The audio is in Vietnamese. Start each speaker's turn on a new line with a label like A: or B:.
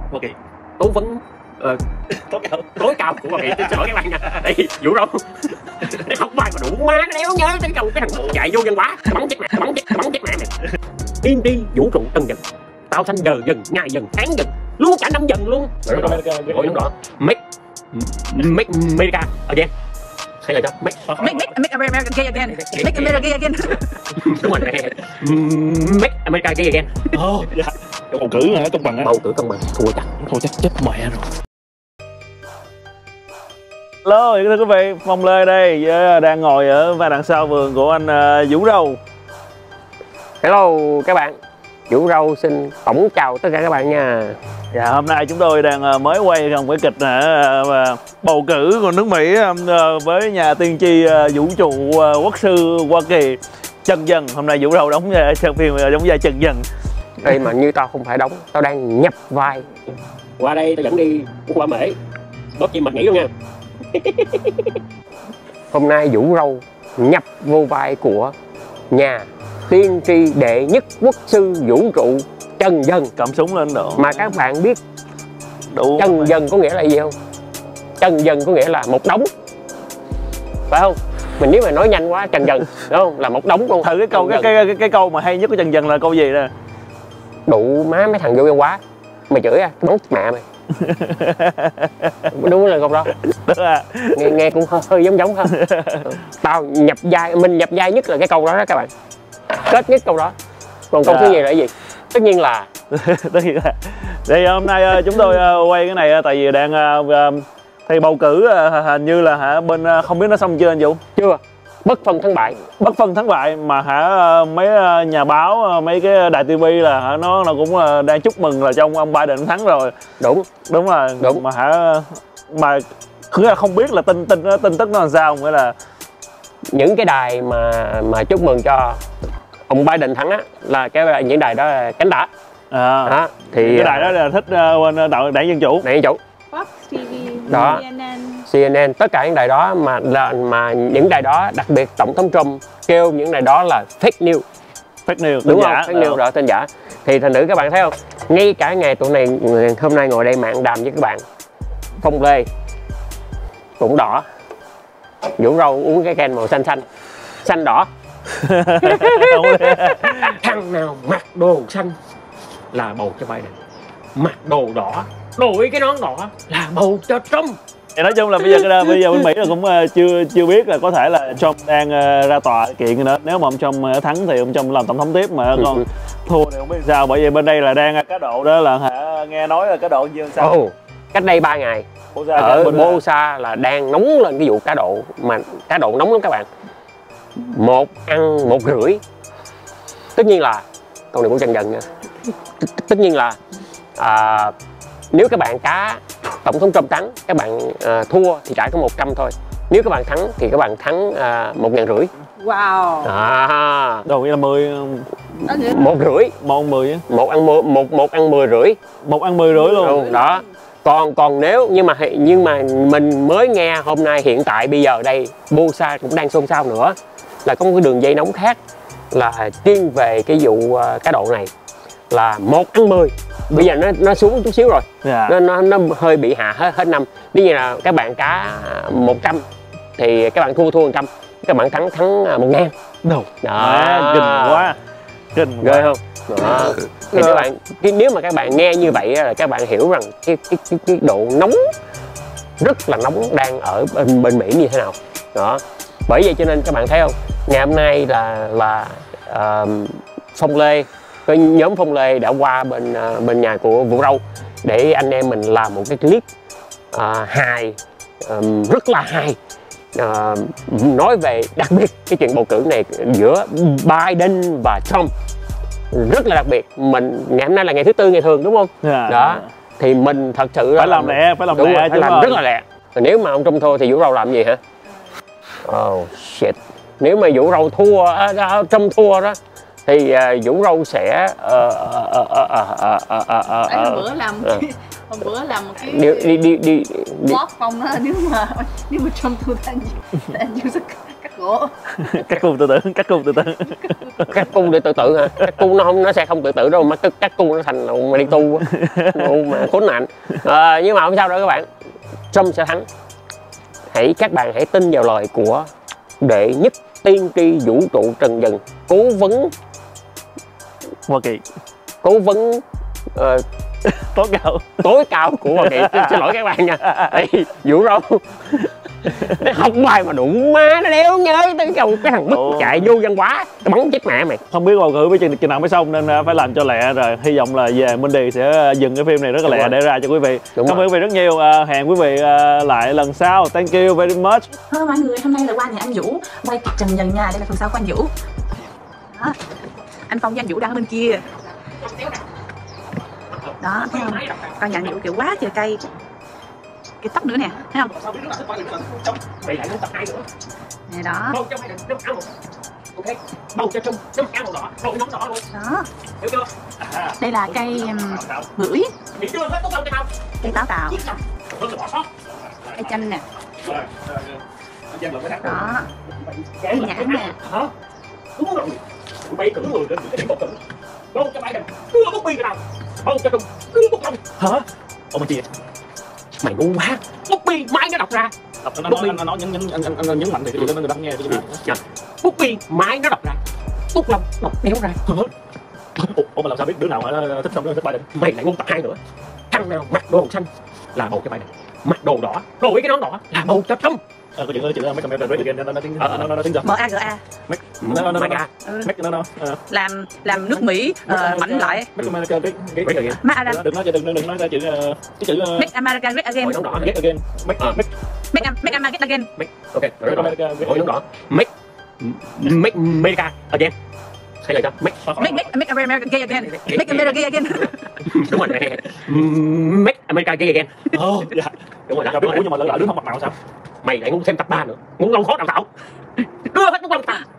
A: Hoa Kỳ, cố vấn tối cao của Hoa Kỳ. Tôi xin lỗi các bạn nha. Đây Vũ Râu nó không bài mà đủ má, nó đéo nhớ tới câu cái thằng dạy vô văn hóa, bắn chết mẹ mày. Tiên tri vũ trụ tân dần, tạo thành giờ dần, ngày dần, tháng dần, luôn cả năm dần luôn. Rồi đúng đó. Make America again. Hay là cho
B: Make America gay again. Make America gay again.
A: Đúng rồi. Make America gay again.
C: Dạ. Bầu cử hả? Công bằng á?
A: Bầu cử công bằng, thua chắc
C: chết mẹ rồi. Hello, thưa quý vị, Phong Lê đây, đang ngồi ở và đằng sau vườn của anh Vũ Râu.
A: Hello các bạn, Vũ Râu xin tổng chào tất cả các bạn nha.
C: Dạ, hôm nay chúng tôi đang mới quay một cái kịch bầu cử của nước Mỹ với nhà tiên tri vũ trụ quốc sư Hoa Kỳ Trần Dần. Hôm nay Vũ Râu đóng phim đóng vai Trần Dần.
A: Đây mà như tao không phải đóng, tao đang nhập vai. Qua đây tao dẫn đi qua Mễ, đốt chim mạch nghỉ luôn nha. Hôm nay Vũ Râu nhập vô vai của nhà tiên tri đệ nhất quốc sư vũ trụ Trần Dần.
C: Cầm súng lên độ.
A: Mà các bạn biết Trần Dần có nghĩa là gì không? Trần Dần có nghĩa là một đống, phải không? Mình nếu mà nói nhanh quá Trần Dần, đúng không? Là một đống luôn.
C: Thử cái câu mà hay nhất của Trần Dần là câu gì nè?
A: Đủ má mấy thằng vô văn hóa, mày chửi à, đóng mẹ mày. Đúng là câu đó. Nghe cũng hơi giống ha. Tao nhập vai, mình nhập vai nhất là cái câu đó đó các bạn. Kết nhất câu đó. Còn câu thứ gì là cái gì? Tất nhiên là
C: thì hôm nay chúng tôi quay cái này tại vì đang thì bầu cử hình như là bên không biết nó xong chưa anh Vũ?
A: Chưa, bất phân thắng bại.
C: Bất phân thắng bại mà mấy nhà báo, mấy cái đài TV là nó cũng đang chúc mừng là trong ông Biden thắng rồi.
A: Đúng
C: rồi.
A: Đúng.
C: Mà cứ là không biết là tin tức nó làm sao, nghĩa là
A: những cái đài mà chúc mừng cho ông Biden thắng á là những đài đó là cánh tả.
C: Đó,
A: thì
C: cái đài đó là thích bên đảng Dân Chủ.
A: Fox TV, đó, CNN, tất cả những đài đó mà những đài đó, đặc biệt tổng thống Trump kêu những đài đó là fake news.
C: Fake news,
A: đúng không? Fake news rồi, tên giả. Thì thành thử các bạn thấy không? Ngay cả ngày tụi này hôm nay ngồi đây mạng đàm với các bạn, Phong Lê cũng đỏ, Vũ Râu uống cái can màu xanh đỏ. Thằng nào mặc đồ xanh là bầu cho Biden, mặc đồ đỏ, đội cái nón đỏ là bầu cho Trump.
C: Thì nói chung là bây giờ bên Mỹ là cũng chưa biết là có thể là Trump đang ra tòa kiện nữa. Nếu mà ông Trump thắng thì ông Trump làm tổng thống tiếp, mà còn thua thì không biết sao. Bởi vì bên đây là đang cá độ đó, là nghe nói là cá độ như sao.
A: Cách đây 3 ngày ở Bosa là đang nóng lên cái vụ cá độ, mà cá độ nóng lắm các bạn. Một ăn 1,5. Tất nhiên là câu này của Trần Dần nha. Tất nhiên là nếu các bạn cá tổng thống Trump thắng, các bạn thua thì trả có 100 thôi. Nếu các bạn thắng thì các bạn thắng 1,500.
B: Wow.
C: Đâu nghĩa là 10.
A: 1,5.
C: Một ăn 10 á.
A: Một ăn 10,5.
C: Một ăn 10,5 luôn.
A: Đó. Còn nếu nhưng mà mình mới nghe hôm nay, hiện tại bây giờ đây Bosa cũng đang xôn xao nữa là có một cái đường dây nóng khác là chuyên về cái vụ cá độ này, là 1 ăn 10. Bây giờ nó xuống chút xíu rồi. Nó hơi bị hạ hết năm. Nếu như là các bạn cá 100 thì các bạn thua 100, các bạn thắng 1.000.
C: Đâu.
A: Đó.
C: Kinh
A: ghê không? Đó. Thì các bạn, nếu mà các bạn nghe như vậy là các bạn hiểu rằng cái độ nóng, rất là nóng đang ở bên Mỹ như thế nào. Đó. Bởi vậy cho nên các bạn thấy không, ngày hôm nay là Phong Lê, cái nhóm Phong Lê đã qua bên nhà của Vũ Râu để anh em mình làm một cái clip hài, rất là hài, nói về đặc biệt cái chuyện bầu cử này giữa Biden và Trump, rất là đặc biệt. Mình ngày hôm nay là ngày thứ Tư, ngày thường đúng không? Đó. Thì mình thật sự
C: phải làm lẹ, phải làm
A: rất là lẹ. Nếu mà ông Trump thua thì Vũ Râu làm gì hả? Oh shit. Nếu mà Vũ Râu thua, Trump thua đó thì Vũ Râu sẽ
B: hôm bữa làm một cái
A: đi
B: vlog Phong đó, nếu mà Trump thua thì anh Vũ sẽ cắt gỗ Ủa?
C: Các cung tự tử, các cung tự tử.
A: Các cung để tự tử hả? Các cung nó sẽ không tự tử đâu, mà các cung nó thành là mà đi tu á. Mà khốn nạn. Nhưng mà không sao đâu các bạn, Trump sẽ thắng. Các bạn hãy tin vào lời của đệ nhất tiên tri vũ trụ Trần Dần, cố vấn
C: Hoa Kỳ,
A: cố vấn tối cao của Hoa Kỳ. Xin lỗi các bạn nha. Vũ Râu nó học bài mà đụng má, nó đéo nhớ tới cái thằng bức chạy vô văn hóa, nó bắn chết mẹ mày.
C: Không biết bầu cử với chừng nào mới xong nên phải làm cho lẹ rồi. Hy vọng là về Mindy sẽ dừng cái phim này rất là lẹ để ra cho quý vị. Cảm ơn quý vị rất nhiều. Hẹn quý vị lại lần sau. Thank you very much.
B: Mọi người, hôm nay là qua nhà anh Vũ quay kịch Trần Dần nha. Đây là phần sau của anh Vũ đó. Anh Phong với anh Vũ đang ở bên kia đó, thấy không? Con nhà anh Vũ kiểu quá trời cây, cái tóc nữa nè, thấy không? Nè đó. Đó. Đây là cây bưởi, cây táo tàu, cây chanh nè, đó, cây nhãn nè.
A: Bay cử người lên cái điểm bầu cử, bầu cho Biden, cưa bút bi nào, bầu cho Trump, cưa bút không. Hả? Ông bên kia, mày ngu quá, bút bi máy nó đọc ra. Bút bi nó nhấn mạnh thì cái gì nó đọc nghe cái gì. Bút bi máy nó đọc ra, bút lông đọc đéo ra. Ủa mà làm sao biết đứa nào thích Trump, đứa nào thích Biden? Mày lại ngu tập 2 nữa. Thằng nào mặc đồ xanh là bầu cho Biden, mặc đồ đỏ, đội cái nón đỏ là bầu cho Trump.
C: Có chuyện mấy comment read again nó tiếng giật.
B: MAGA. Làm nước Mỹ mạnh lại.
C: Đừng nói chữ
B: Make America Great Again.
A: Nón đỏ
C: get again.
B: Make America Great Again.
A: Ok, nón đỏ. Make America again. Hay là sao?
B: Make America Gay Again. Make America Gay Again.
A: Đúng rồi. Make America Gay Again.
C: Dạ.
A: Đúng rồi đó.
C: Nhưng mà lỡ đứa không mặt nào sao?
A: Mày lại muốn thêm tập 3 nữa, muốn lông khó đào tạo, đưa hết muốn lông ta.